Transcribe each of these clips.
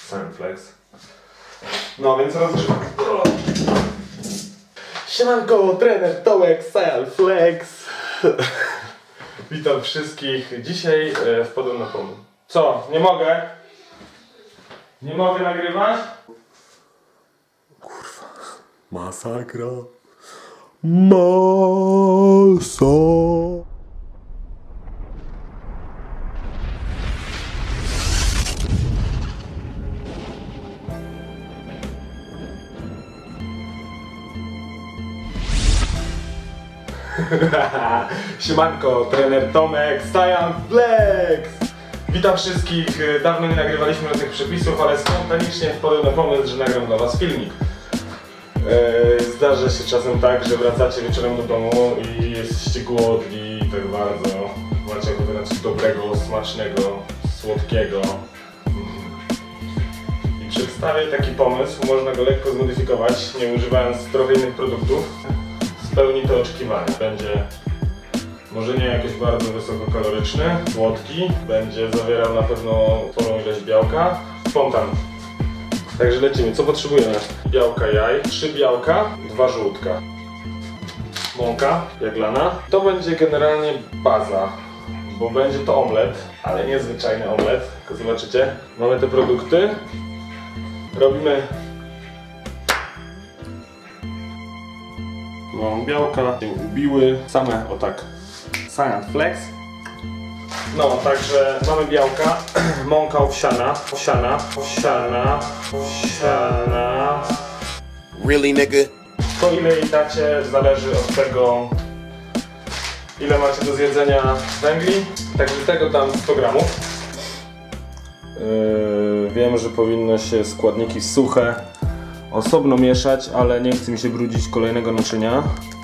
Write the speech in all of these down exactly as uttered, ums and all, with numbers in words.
Science Flex. No więc rozgrzewam. Siemanko, trener Tomek, Science Flex. Witam wszystkich. Dzisiaj e, wpadłem na pomysł. Co? Nie mogę? Nie mogę nagrywać? Kurwa. Masakra. Masa. Siemanko, trener Tomek, Science Flex. Witam wszystkich. Dawno nie nagrywaliśmy tych przepisów, ale spontanicznie wpadłem na pomysł, że nagram dla was filmik. Zdarza się czasem tak, że wracacie wieczorem do domu i jesteście głodni i tak bardzo macie ochotę na coś dobrego, smacznego, słodkiego. I przedstawię taki pomysł, można go lekko zmodyfikować, nie używając trochę innych produktów. Spełni to oczekiwania. Będzie może nie jakoś bardzo wysokokaloryczny, słodki, będzie zawierał na pewno sporą ilość białka, spontan. Także lecimy. Co potrzebujemy? Białka jaj, trzy białka, dwa żółtka. Mąka jaglana. To będzie generalnie baza, bo będzie to omlet, ale nie zwyczajny omlet, tylko zobaczycie. Mamy te produkty. Robimy no, białka się ubiły, same o tak. Science Flex. No, także mamy białka, mąka owsiana, owsiana, owsiana, owsiana. Really, nigga? To ile jej dacie zależy od tego, ile macie do zjedzenia węgli. Także tego dam sto gramów. Yy, wiem, że powinno się składniki suche osobno mieszać, ale nie chcę mi się brudzić kolejnego naczynia.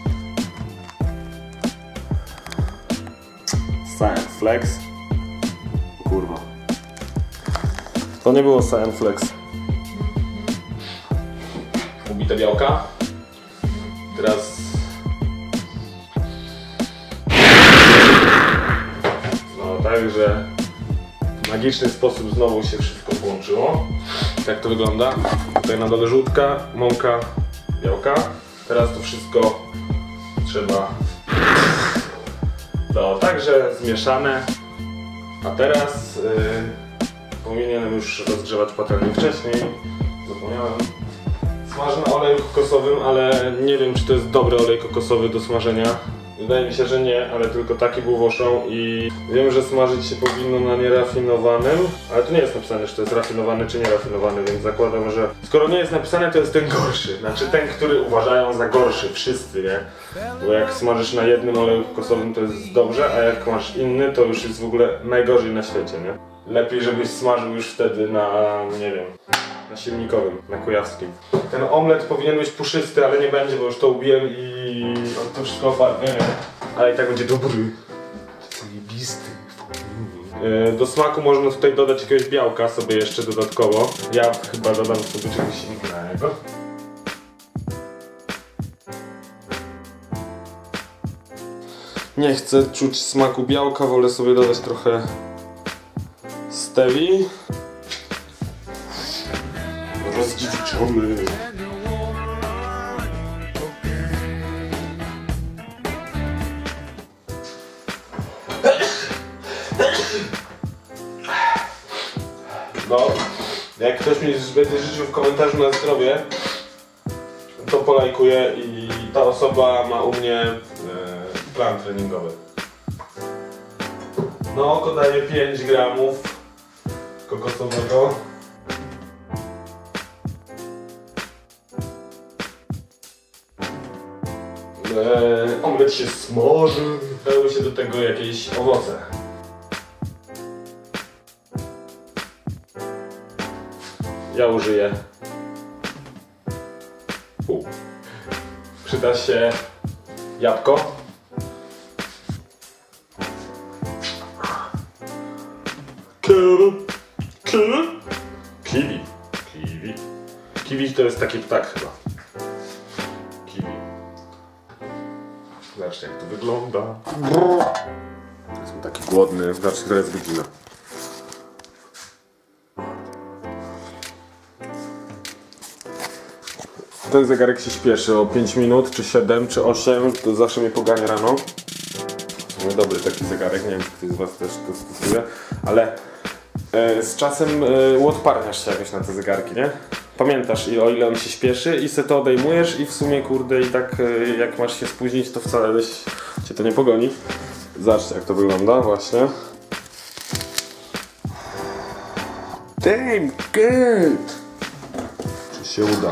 Science Flex. Kurwa. To nie było Science Flex. Ubite białka. Teraz no także w magiczny sposób znowu się wszystko połączyło. Tak to wygląda. Tutaj na dole żółtka, mąka, białka. Teraz to wszystko trzeba to także zmieszane. A teraz yy, powinienem już rozgrzewać patelnię wcześniej. Zapomniałem. Smażę na oleju kokosowym, ale nie wiem, czy to jest dobry olej kokosowy do smażenia. Wydaje mi się, że nie, ale tylko taki był woszą i wiem, że smażyć się powinno na nierafinowanym, ale tu nie jest napisane, czy to jest rafinowany czy nierafinowany, więc zakładam, że skoro nie jest napisane, to jest ten gorszy. Znaczy ten, który uważają za gorszy, wszyscy, nie? Bo jak smażysz na jednym oleju kokosowym, to jest dobrze, a jak masz inny, to już jest w ogóle najgorzej na świecie, nie? Lepiej, żebyś smażył już wtedy na, nie wiem, na silnikowym, na kujawskim. Ten omlet powinien być puszysty, ale nie będzie, bo już to ubiłem i on to wszystko opadnie, ale i tak będzie dobry. Zajebisty. Do smaku można tutaj dodać jakiegoś białka sobie jeszcze dodatkowo. Ja chyba dodam sobie czegoś innego. Nie chcę czuć smaku białka, wolę sobie dodać trochę stevii. Rozdziewiczony. No, jak ktoś mi będzie życzył w komentarzu na zdrowie, to polajkuję i ta osoba ma u mnie e, plan treningowy. No, oko daje pięć gramów kokosowego. Eee, omlet się smaży, dały się do tego jakieś owoce. Ja użyję pół. Przyda się jabłko. Kiwi. Kiwi. Kiwi. Kiwi to jest taki ptak chyba. Kiwi. Zobaczcie jak to wygląda. Jestem taki głodny, zobaczcie, która jest godzina. ten zegarek się śpieszy o pięć minut, czy siedem, czy osiem, to zawsze mnie pogania rano. No dobry taki zegarek, nie wiem, czy ktoś z was też to stosuje, ale e, z czasem e, uodparniasz się jakoś na te zegarki, nie? Pamiętasz, o ile on się śpieszy i se to odejmujesz i w sumie, kurde, i tak e, jak masz się spóźnić, to wcale dość cię to nie pogoni. Zobaczcie, jak to wygląda, właśnie. Damn good! Czy się uda?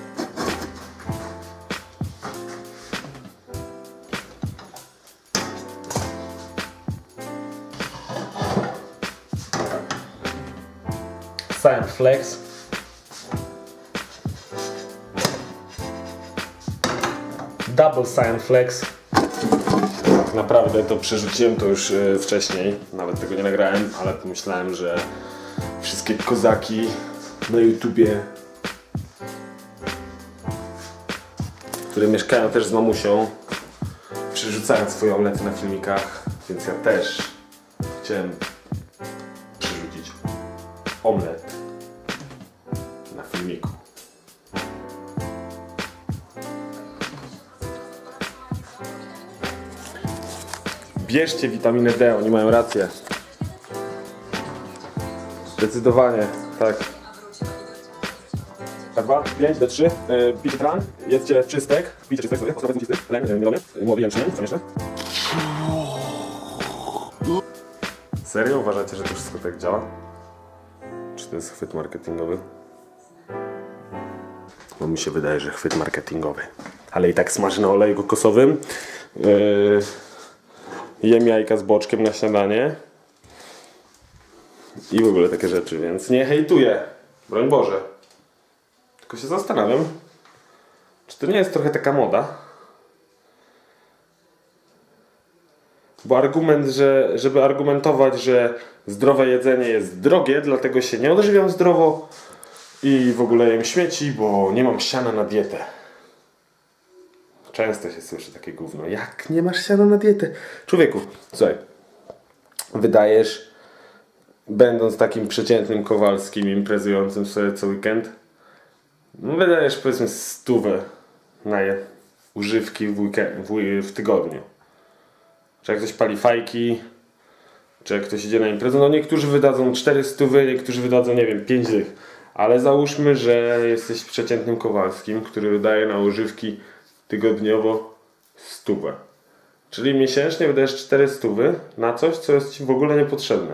Science Flex. Double Science Flex. Tak naprawdę to przerzuciłem to już e, wcześniej, nawet tego nie nagrałem, ale pomyślałem, że wszystkie kozaki na YouTubie, które mieszkają też z mamusią, przerzucają swoje omlety na filmikach, więc ja też chciałem przerzucić omlet na filmiku. Bierzcie witaminę D, oni mają rację. Zdecydowanie, tak. dwa, pięć, D trzy, pijcie tran, jedzcie czystek, pijcie czystek sobie, posłuchajcie czystek, leń, mielony, młody jęczmień, co jeszcze? Serio uważacie, że to wszystko tak działa? Czy to jest chwyt marketingowy? No mi się wydaje, że chwyt marketingowy. Ale i tak smażę na oleju kokosowym. Yy, jem jajka z boczkiem na śniadanie. I w ogóle takie rzeczy, więc nie hejtuję. Broń Boże. Tylko się zastanawiam, czy to nie jest trochę taka moda? Bo argument, że żeby argumentować, że zdrowe jedzenie jest drogie, dlatego się nie odżywiam zdrowo i w ogóle jem śmieci, bo nie mam siana na dietę. Często się słyszy takie gówno. Jak nie masz siana na dietę? Człowieku, słuchaj, wydajesz, będąc takim przeciętnym Kowalskim imprezującym sobie co weekend, no wydajesz powiedzmy stówę na je używki w, weekend, w, w tygodniu. Czy jak ktoś pali fajki, czy jak ktoś idzie na imprezę, no niektórzy wydadzą cztery stówy, niektórzy wydadzą, nie wiem, pięć dych. Ale załóżmy, że jesteś przeciętnym Kowalskim, który wydaje na używki tygodniowo stówę. Czyli miesięcznie wydajesz cztery stówy na coś, co jest ci w ogóle niepotrzebne.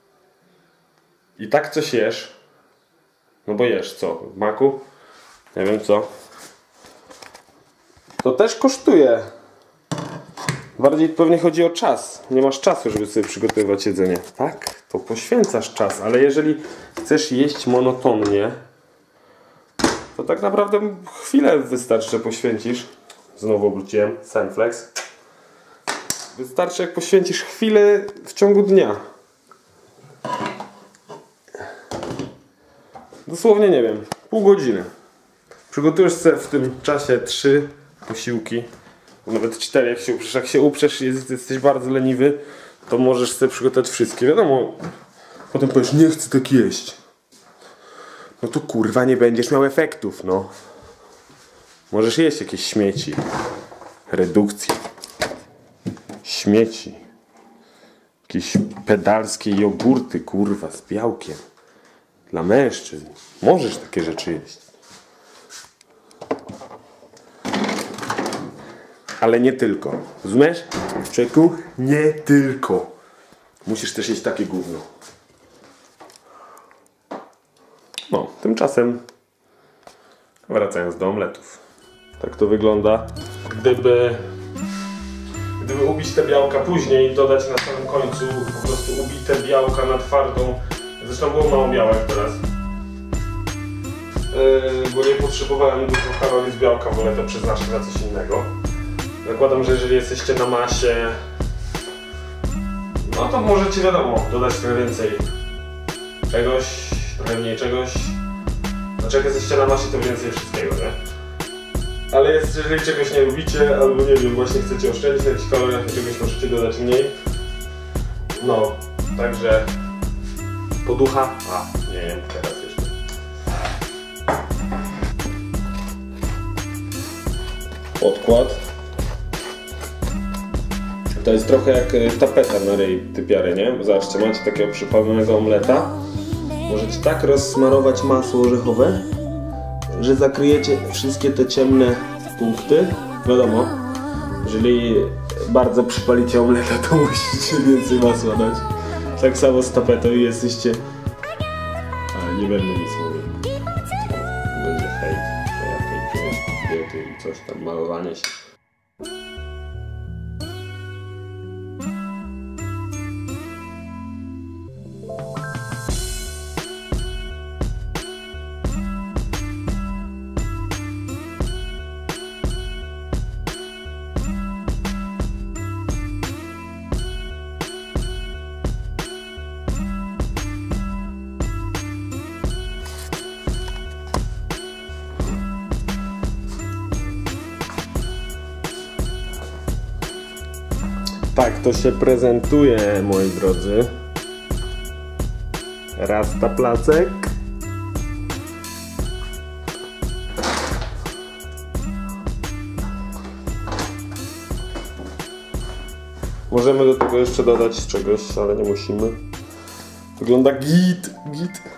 I tak coś jesz, no bo jesz co? W maku? Nie wiem co. To też kosztuje. Bardziej pewnie chodzi o czas. Nie masz czasu, żeby sobie przygotowywać jedzenie. Tak, to poświęcasz czas, ale jeżeli chcesz jeść monotonnie, to tak naprawdę chwilę wystarczy, że poświęcisz. Znowu obróciłem Science. Wystarczy, jak poświęcisz chwilę w ciągu dnia. Dosłownie, nie wiem, pół godziny. Przygotujesz sobie w tym czasie trzy posiłki. Nawet cztery, jak się uprzesz. Jak się uprzesz i jesteś bardzo leniwy, to możesz sobie przygotować wszystkie. Wiadomo, potem powiesz, nie chcę tak jeść. No to kurwa nie będziesz miał efektów, no. Możesz jeść jakieś śmieci. Redukcję. Śmieci. Jakieś pedalskie jogurty, kurwa, z białkiem. Dla mężczyzn. Możesz takie rzeczy jeść. Ale nie tylko. Rozumiesz? Człowieku? Nie tylko. Musisz też jeść takie gówno. No, tymczasem wracając do omletów. Tak to wygląda. Gdyby Gdyby ubić te białka później i dodać na samym końcu po prostu ubite białka na twardą. Zresztą było mało białek teraz. Yy, bo nie potrzebowałem dużo kalorii z białka, wolę to przeznaczyć na coś innego. Zakładam, że jeżeli jesteście na masie, no to możecie, wiadomo, dodać trochę więcej czegoś, trochę mniej czegoś. Znaczy jak jesteście na masie, to więcej wszystkiego, nie? Ale jest, jeżeli czegoś nie lubicie, albo nie wiem, właśnie chcecie oszczędzić na jakichś kaloriach, to czegoś możecie dodać mniej. No, także poducha, a nie wiem, teraz jeszcze. podkład. To jest trochę jak tapeta na ryj typiary, nie? Zobaczcie, macie takiego przypalonego omleta. Możecie tak rozsmarować masło orzechowe, że zakryjecie wszystkie te ciemne punkty. Wiadomo, jeżeli bardzo przypalicie omleta, to musicie więcej masła dać. Tak samo z tapetą i jesteście... Ale nie będę nic mówił. Będzie hejt, że ja hejtuję diety i coś tam, malowanie się. Tak to się prezentuje, moi drodzy. Rasta placek. Możemy do tego jeszcze dodać czegoś, ale nie musimy. Wygląda git, git.